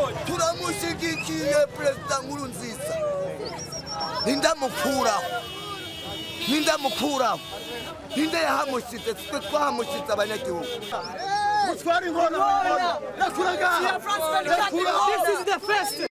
turamushigikiye perezida Nkurunziza nindamukuraho ninde yahamushize twe twahamushize abanyagihugu This is the first